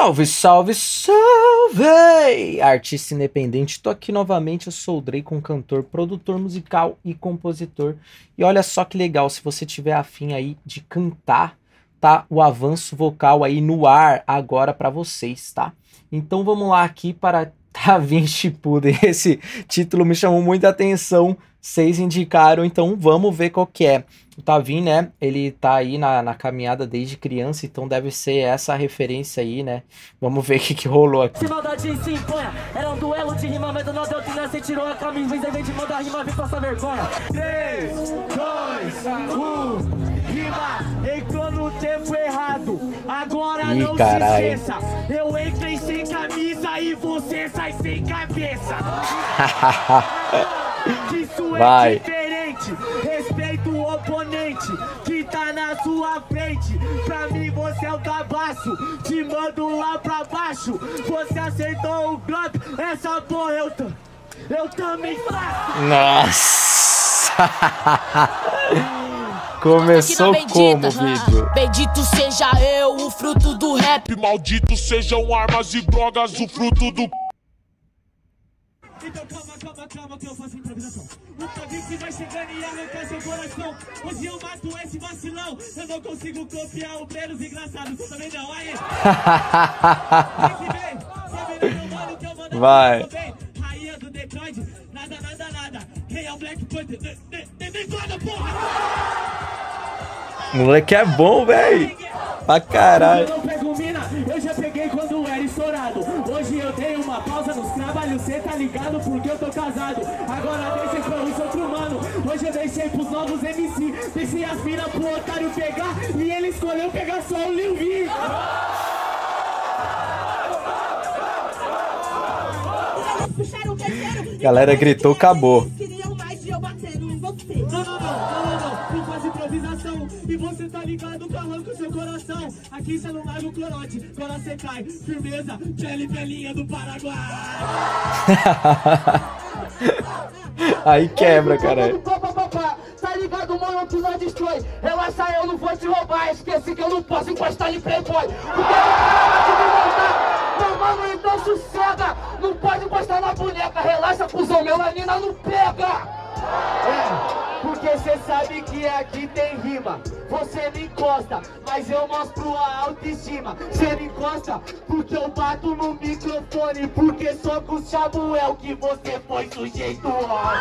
Salve, salve, salve! Artista independente, tô aqui novamente, eu sou o Drake, um cantor, produtor musical e compositor. E olha só que legal, se você tiver afim aí de cantar, tá o avanço vocal aí no ar agora pra vocês, tá? Então vamos lá aqui para Da Vinci Puder. Esse título me chamou muita atenção, vocês indicaram, então vamos ver qual que é. O Tavin, né, ele tá aí na caminhada desde criança, então deve ser essa referência aí, né? Vamos ver o que rolou aqui. Se maldade se imponha, era um duelo de rima, mas não deu que você tirou a camisa, em vez de mandar rima, vem passar vergonha. 3, 2, 1, rima, entrou no tempo errado, agora não carai. se esqueça, eu entrei sem camisa e você sai sem cabeça. Isso Vai. é diferente, respeito o oponente que tá na sua frente. Pra mim você é o cabaço, te mando lá pra baixo. Você acertou o golpe, essa porra eu também faço. Nossa! Começou como o vídeo? Bendito seja eu, o fruto do rap. Maldito sejam armas e drogas, o fruto do... Então calma que eu faço improvisação. O Tavin vai chegando e arrancar seu coração. Hoje eu mato esse vacilão. Eu não consigo copiar o Brenos engraçado. Você também não, aí. Vai. Rainha do Detroit, nada. Quem é o Black Panther? Decoda, porra! Moleque é bom, velho. Pra caralho. Eu não pego mina, eu já peguei quando era estourado. Hoje eu dei uma pausa nos trabalhos, cê tá ligado porque eu tô casado. Agora deixei pra os outros mano, hoje eu deixei pros novos MC. Deixei as minas pro otário pegar e ele escolheu pegar só o Lil V. Galera gritou, acabou. Não faz improvisação e você tá ligado que arranca o seu coração. Aqui você não larga o corote, quando você cai, firmeza, pele pelinha do Paraguai. Aí quebra, cara. Tá ligado, mano, tu não destrói. Relaxa, eu não vou te roubar. Esqueci que eu não posso encostar em playboy. Porque não, mano, então sossega. Não pode encostar na boneca. Relaxa, cuzão, melanina não pega. Porque cê sabe que aqui tem rima. Você me encosta, mas eu mostro a autoestima. Cê me encosta porque eu bato no microfone. Porque só com o Samuel que você foi sujeito homem.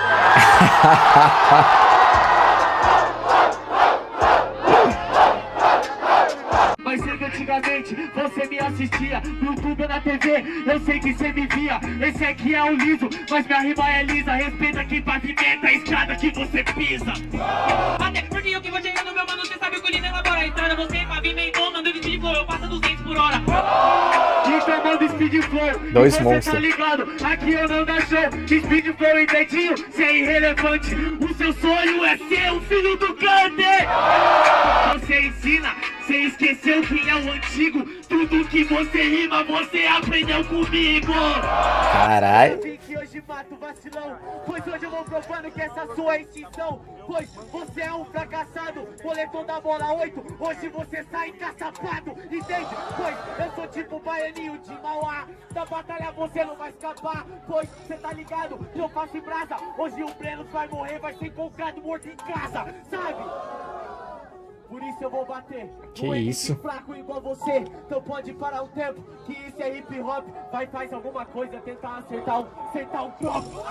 Mas sei que antigamente você me assistia no YouTube ou na TV, eu sei que você me via. Esse aqui é o liso, mas minha rima é lisa. Respeita quem pavimenta a estrada que você pisa. Até porque o que vou chegando, meu mano, você sabe o que o lindo elabora a estrada. Você pavimentou, manda de speed flow, eu passo 200 por hora. Então manda speed flow, dois você monstros. tá ligado, aqui eu não dá show. Speed flow e dedinho, cê é irrelevante. O seu sonho é ser o filho do Gandhi. Você ensina, cê esqueceu quem é o antigo. Tudo que você rima, você aprendeu comigo. Caralho. Que hoje mato vacilão, pois hoje eu vou provando que essa sua extinção. Pois você é um fracassado, boletom da bola 8. Hoje você sai encaçapado, entende? Pois eu sou tipo baianinho de Mauá. Da batalha você não vai escapar. Pois você tá ligado que eu faço em brasa. Hoje o Breno vai morrer, vai ser encontrado morto em casa, sabe? Por isso eu vou bater. Que um isso? fraco igual você, então pode parar o tempo. Que isso é hip hop. Vai, faz alguma coisa, tentar acertar um copo.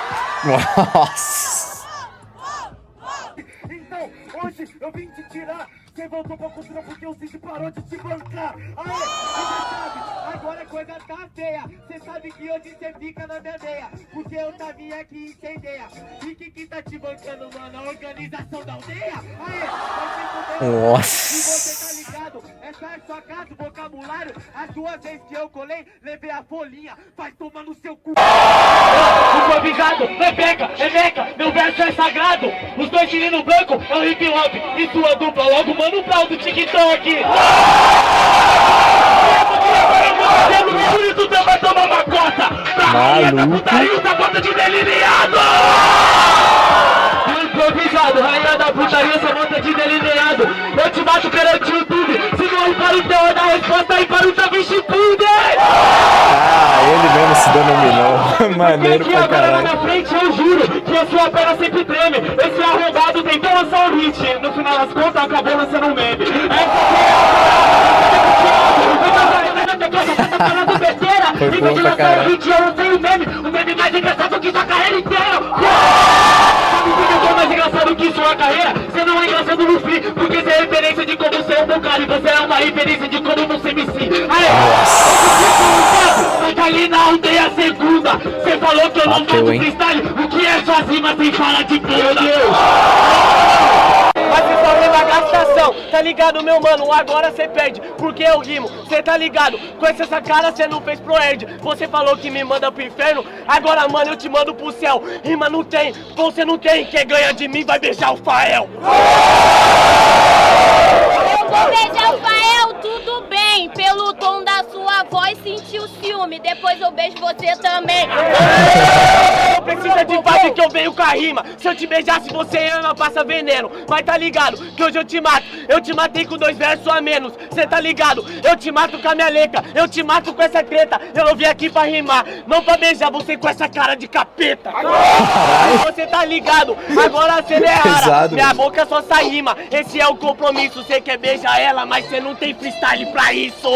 Nossa. Então, hoje eu vim te tirar. Você voltou pra cultura porque o Cid parou de te bancar. Aê, você sabe, agora a coisa tá feia. Você sabe que hoje você fica na minha meia. Porque eu tava aqui incendeia. E que tá te bancando, mano? A organização da aldeia? Aê, Nossa. e você tá ligado? Essa é sua casa, o vocabulário. As duas vezes que eu colei, levei a folhinha. Vai tomar no seu cu. Improvisado, é meca, meu verso é sagrado. Os dois meninos branco é o hip hop. E sua dupla logo, mano, Brau do TikTok. Tu também vai tomar uma cota. Maluco. Tá conta de delineado. Improvisado, rainha da putaria, só monta de delineado. Eu te mato perante o YouTube. Se não para o teu, dá resposta aí para o Da Vinci Puder. Dominou. Maneiro pra caralho. Na frente, eu juro que a sua perna sempre treme. Esse arrombado tentou lançar um hit. No final das contas, acabou lançando um meme. Foi bom pra caralho. Eu lancei um meme. O meme mais engraçado que sua carreira inteira. Sabe o que é mais engraçado que sua carreira? Você não é engraçado no free, porque você é referência de como ser um bom cara. E você é uma referência de como não ser MC. Mas ali na aldeia segunda, você falou que eu não faço freestyle. O que é suas rimas sem falar de bunda? Mas você só leva gastação, tá ligado, meu mano? Agora você perde, porque eu rimo, cê tá ligado? Com essa cara cê não fez pro Erd. Você falou que me manda pro inferno, agora, mano, eu te mando pro céu. Rima não tem, você não tem, quem ganha de mim vai beijar o Fael. Eu vou beijar o Fael, tudo bem. Pelo tom da sua voz, senti o ciúme. Depois eu beijo você também. Não precisa de base que eu venho com a rima. Se eu te beijasse, você ama, passa veneno. Mas tá ligado, que hoje eu te mato. Eu te matei com 2 versos a menos. Cê tá ligado, eu te mato com a minha leca. Eu te mato com essa treta. Eu não vim aqui pra rimar, não pra beijar você com essa cara de capeta. Você tá ligado, agora cê não é rara. Minha boca só sai rima, esse é o compromisso. Cê quer beijar ela, mas cê não tem freestyle pra isso.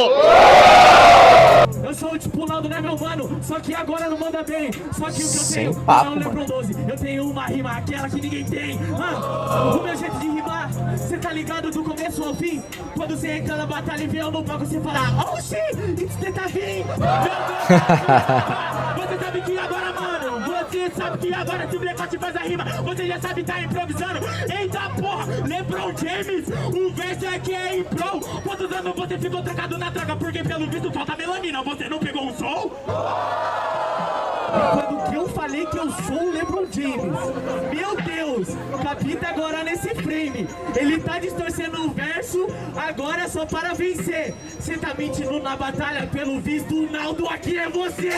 Eu sou o tipo Naldo, né, meu mano? Só que agora não manda bem. Só que o que eu Sem tenho papo, é o Lebron 12. Eu tenho uma rima, aquela que ninguém tem. O meu jeito de rimar, cê tá ligado do começo ao fim? Quando você entra na batalha e vê eu no palco, você fala: oh shit, você tá vindo. Você sabe que agora, mano, você sabe que agora se o Black faz a rima, você já sabe tá improvisando. Eita porra, Lebron James, o verso aqui é impro. Quantos anos você ficou trancado na droga? Porque pelo visto falta melanina, você não pegou um sol? Quando que eu falei que eu sou o Lebron James, meu Deus, capita agora nesse frame. Ele tá distorcendo o verso, agora só para vencer. Você tá mentindo na batalha, pelo visto o Naldo aqui é você.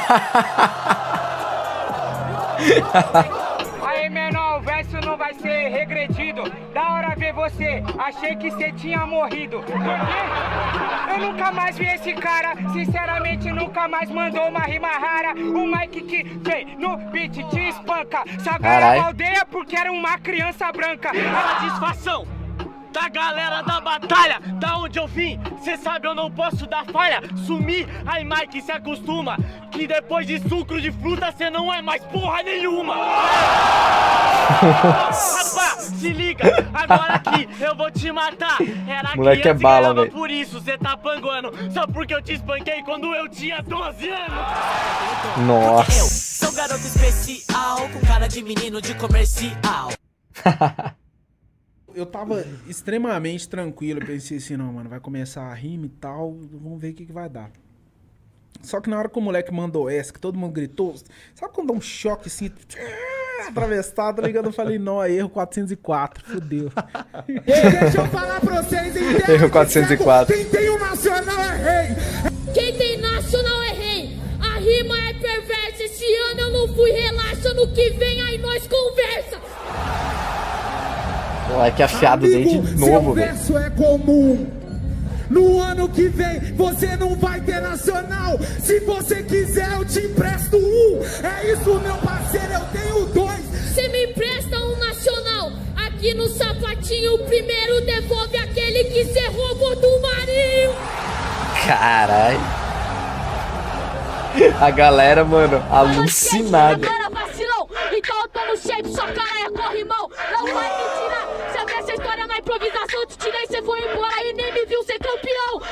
Aí, menor, o verso não vai ser regredido. Da hora ver você, achei que você tinha morrido. Por quê? Eu nunca mais vi esse cara. Sinceramente, nunca mais mandou uma rima rara. O Mike que vem no beat te espanca. Sagrada aldeia porque era uma criança branca. Satisfação da galera da batalha, da onde eu vim, cê sabe eu não posso dar falha. Sumir, aí Mike se acostuma, que depois de sucro de fruta cê não é mais porra nenhuma. Rapaz, se liga, agora aqui eu vou te matar. Era moleque é bala, velho. Por isso cê tá panguando, só porque eu te espanquei quando eu tinha 12 anos. Nossa. Eu sou garoto especial, com cara de menino de comercial. Eu tava extremamente tranquilo, eu pensei assim, não, mano, vai começar a rima e tal, vamos ver o que vai dar. Só que na hora que o moleque mandou essa, que todo mundo gritou, sabe quando dá um choque assim, atravessado, tá ligado? Eu falei, não, é erro 404, fodeu. Deixa eu falar pra vocês, então. Erro 404. Quem tem o nacional é rei. Quem tem nacional é rei. A rima é perversa. Esse ano eu não fui, relaxa. No que vem aí nós conversa. Moleque afiado desde novo, velho. Seu verso é comum. No ano que vem você não vai ter nacional. Se você quiser eu te empresto um. É isso, meu parceiro, eu tenho 2. Você me empresta um nacional. Aqui no sapatinho, o primeiro devolve aquele que cê roubou do Marinho. Caralho. A galera, mano, alucinada. Agora vacilão, então eu tô no shape, sua cara é corrimão. Não vai me tirar, se a minha história na improvisação, te tirei, cê foi embora e nem me viu ser campeão.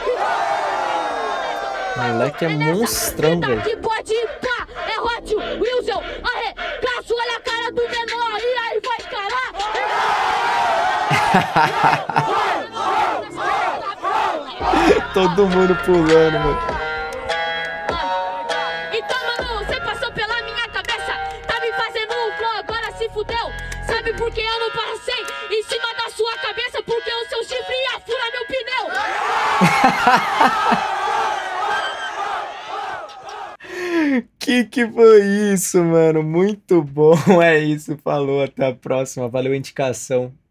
Moleque é monstrão, velho. Que pode ir, pá, é Hot Wilson, arregaço, olha a cara do menor, e aí vai encarar. Todo mundo pulando, mano. Então, mano, você passou pela minha cabeça, tá me fazendo um flow, agora se fudeu. Sabe por que eu não passei em cima da sua cabeça? Porque o seu chifre ia furar meu pneu. Que foi isso, mano? Muito bom. É isso, falou. Até a próxima. Valeu a indicação.